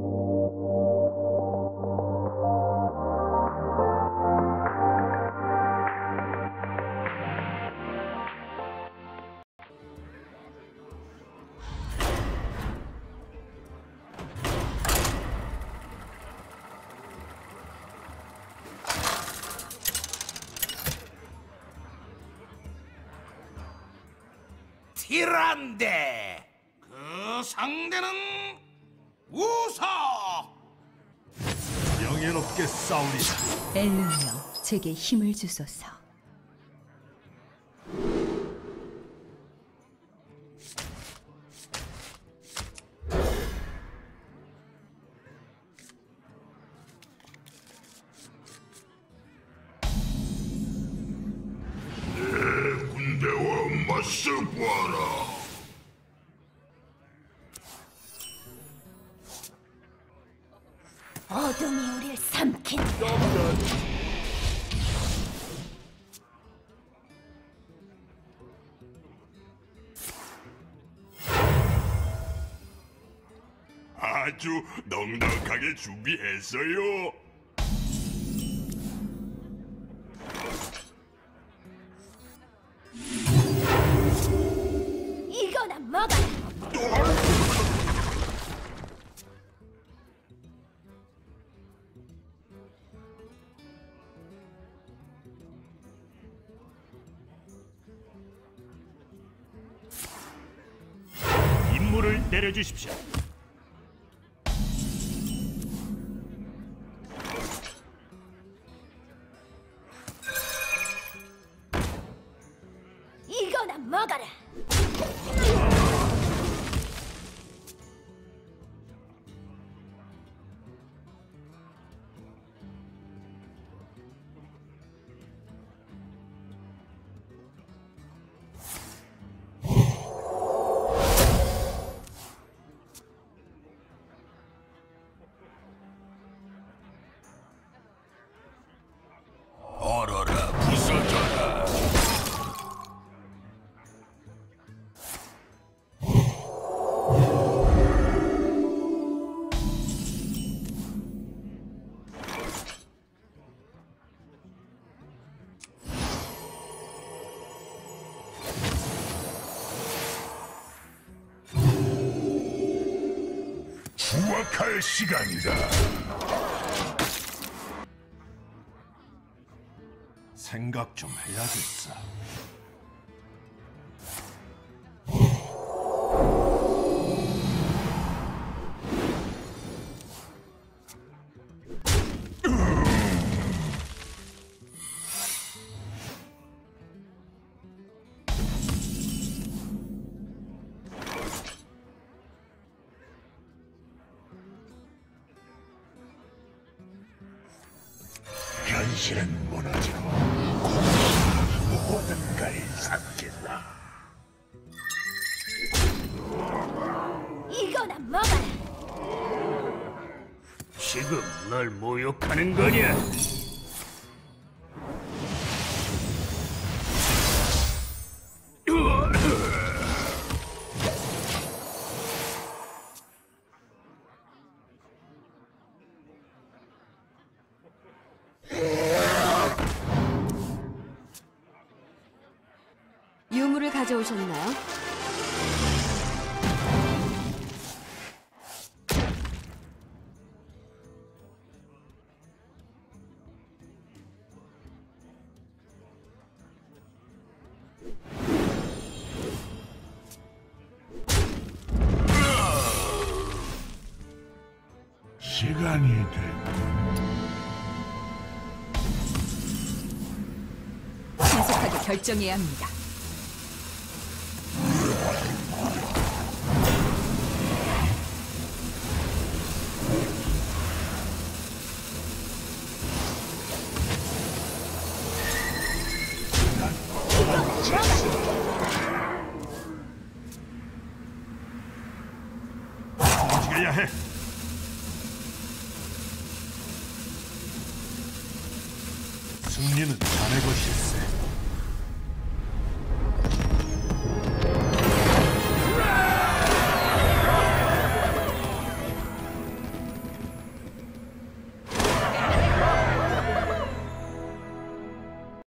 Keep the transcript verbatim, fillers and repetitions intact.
티란데 그 상대는 우사. 명예롭게 싸우리라. 엘르며 제게 힘을 주소서. 내 군대와 맞서봐라. 어둠이 우릴 삼킨다. 아주 넉넉하게 준비했어요. 이거나 먹어라. 임무를 내려주십시오. 이거나 먹어라. 얼어라 부서져라. 추악할 시간이다. 생각 좀 해야겠어. 현실은 무너지고 모든 걸 삼킨다. 이거나 먹어라. 지금 날 모욕하는 거냐? 유물을 가져오셨나요? 시간이 됐군. 신속하게 결정해야 합니다. 움직여야 해. 승리는 자네 것일세.